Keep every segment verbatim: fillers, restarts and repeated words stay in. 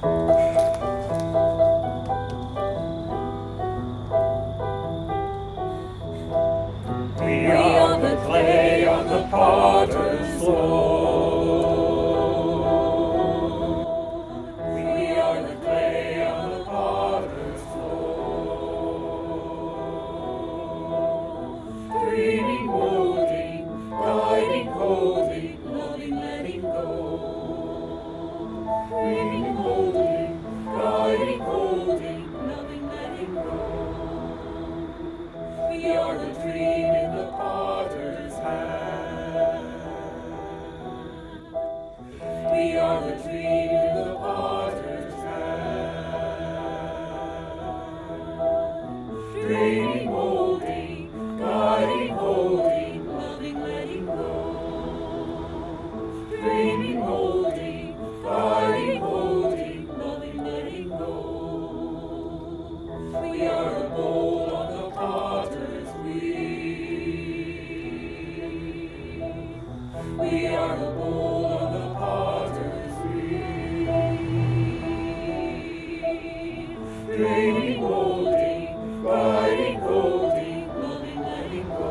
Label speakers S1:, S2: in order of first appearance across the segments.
S1: We are the clay on the potter's floor. We are the clay on the potter's floor. Dreaming, molding, guiding, holding, loving, letting go. Dreaming, molding, guiding, holding, loving, letting go. We are the dream in the potter's hand. We are the dream in the potter's hand. Dreaming, molding, guiding, holding, loving, letting go. Dreaming, molding, guiding, holding, loving, letting go. We are the mold on the potter's wheel. We are the mold on the potter's wheel. Dreaming, molding, guiding, holding, loving, letting go.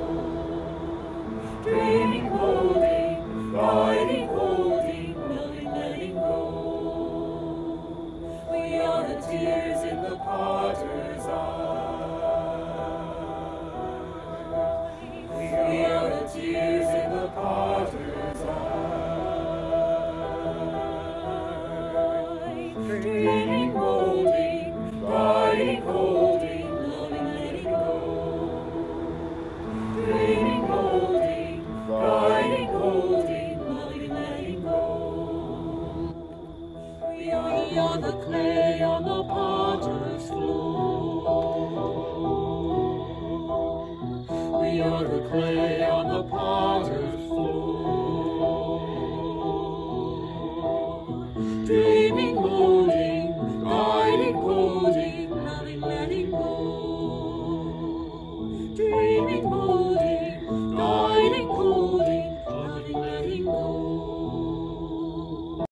S1: Dreaming, molding, guiding, holding, loving, letting go. We are the tears in the potter's eyes. We are the tears in the potter's eyes. Dreaming, molding, guiding, holding, loving, letting go. Dreaming, molding, guiding, holding, loving, letting go. We are, we are the clay on the potter's floor. We are the clay on the potter's floor. Dreaming, molding, guiding, holding, loving, letting go. Dreaming, molding.